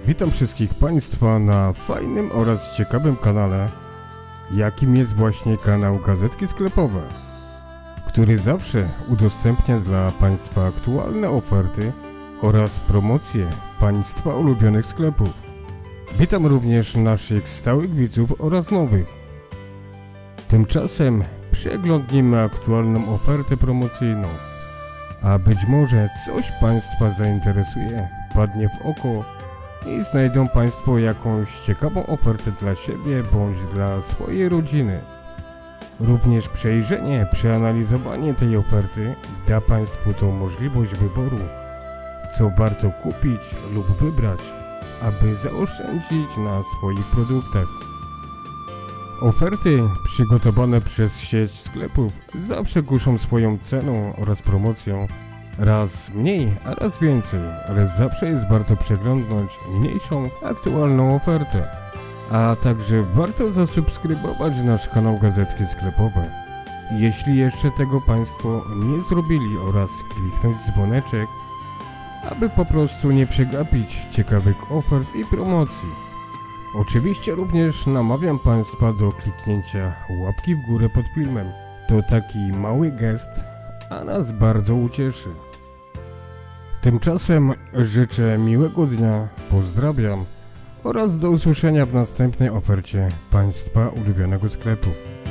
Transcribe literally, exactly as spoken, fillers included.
Witam wszystkich Państwa na fajnym oraz ciekawym kanale, jakim jest właśnie kanał Gazetki Sklepowe, który zawsze udostępnia dla Państwa aktualne oferty oraz promocje Państwa ulubionych sklepów. Witam również naszych stałych widzów oraz nowych. Tymczasem przeglądnijmy aktualną ofertę promocyjną, a być może coś Państwa zainteresuje, wpadnie w oko i znajdą Państwo jakąś ciekawą ofertę dla siebie bądź dla swojej rodziny. Również przejrzenie, przeanalizowanie tej oferty da Państwu tą możliwość wyboru, co warto kupić lub wybrać, aby zaoszczędzić na swoich produktach. Oferty przygotowane przez sieć sklepów zawsze kuszą swoją ceną oraz promocją. Raz mniej, a raz więcej, ale zawsze jest warto przeglądnąć mniejszą, aktualną ofertę. A także warto zasubskrybować nasz kanał Gazetki Sklepowe, jeśli jeszcze tego Państwo nie zrobili, oraz kliknąć dzwoneczek, aby po prostu nie przegapić ciekawych ofert i promocji. Oczywiście również namawiam Państwa do kliknięcia łapki w górę pod filmem. To taki mały gest, a nas bardzo ucieszy. Tymczasem życzę miłego dnia, pozdrawiam oraz do usłyszenia w następnej ofercie Państwa ulubionego sklepu.